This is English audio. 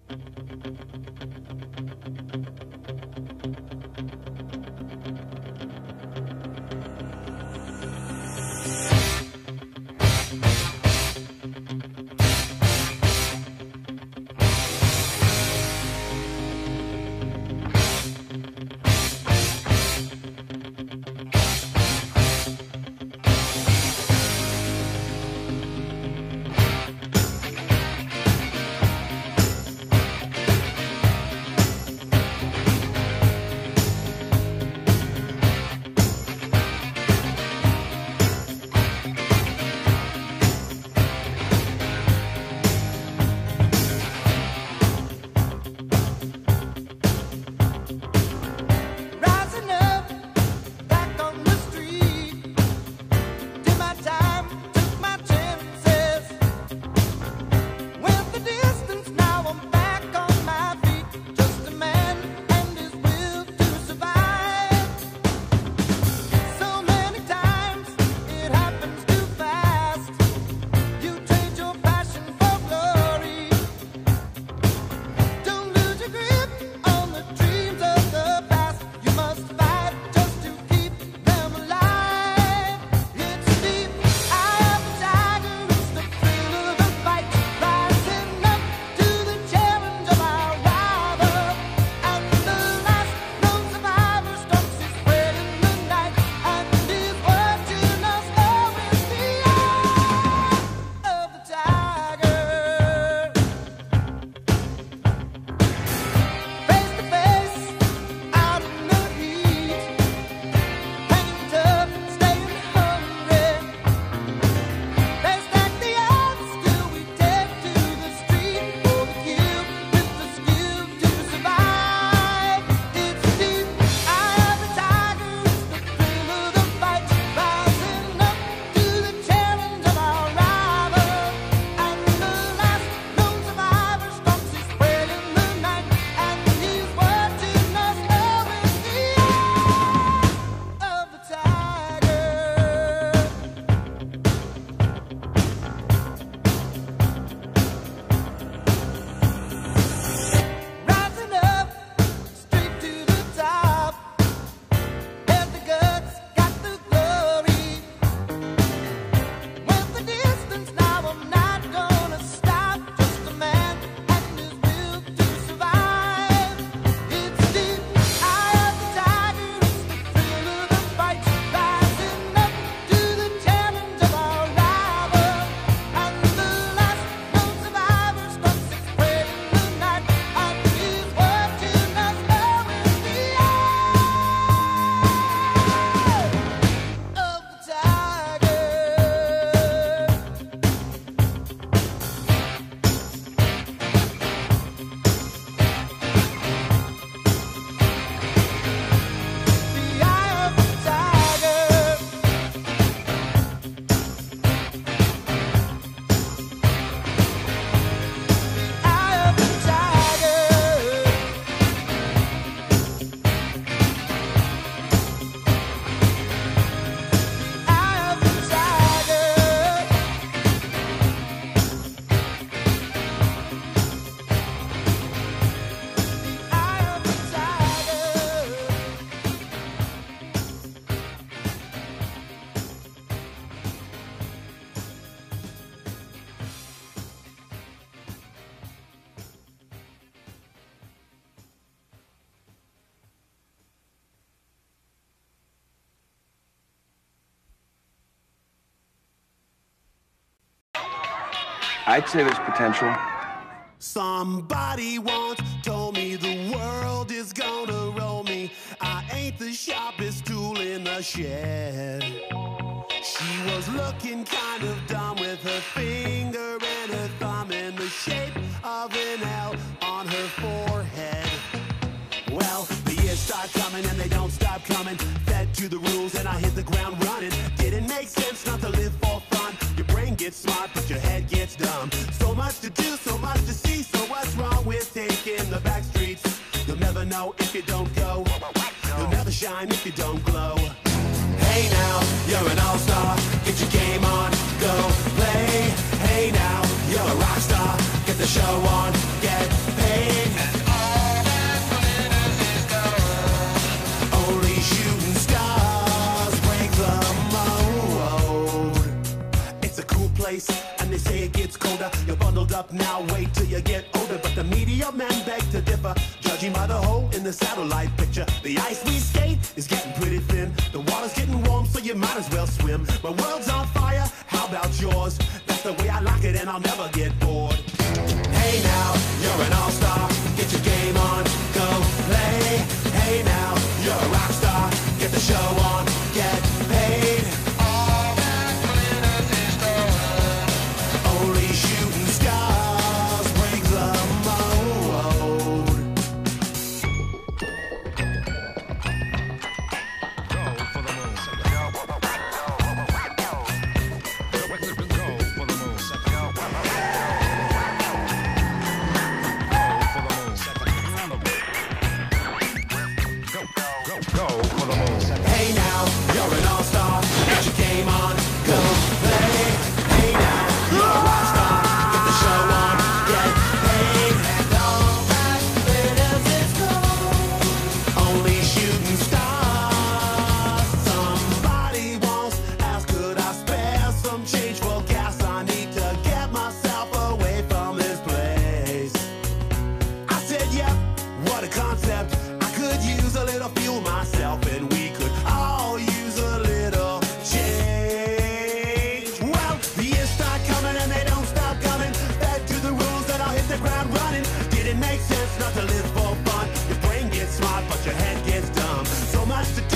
I'd say there's potential. Somebody once told me the world is gonna roll me. I ain't the sharpest tool in the shed. She was looking kind of dumb with her finger and her thumb in the shape of an L on her forehead. Well, the years start coming and they don't stop coming. Fed to the rules and I hit the ground running. Didn't make sense not to live for fun. Your brain gets smart but your head gets dumb. So much to do, so much to see. So what's wrong with taking the back streets? You'll never know if you don't go. You'll never shine if you don't glow. Hey now, you're an all-star. Get your game on, go play. Hey now, you're a rock star. Get the show on, get paid. luck, now wait till you get older. But the media men beg to differ, judging by the hole in the satellite picture. The ice we skate is getting pretty thin. The water's getting warm, so you might as well swim. My world's on fire, how about yours? That's the way I like it, and I'll never get bored. Hey now, you're an all-star, get your game on, go play. Hey now, you're a rock star, get the show on, get paid. All that glitters is gold. Only shooting stars break the mold. Go for the moon. Go for the moon. Go for the moon. Hey now, you're an all-star, get your game on, go play. Hey now, you're a rock star, get the show on, get paid. And all that glitters is gold. Only shooting stars. Somebody once asked, could I spare some change for gas? I need to get myself away from this place. I said, yep, what a concept. I could use a little fuel myself, and we could all use a little change. Well, the years start coming and they don't stop coming. Back to the rules that I'll hit the ground running. Did it make sense not to live for fun? Your brain gets smart, but your head gets dumb. So much to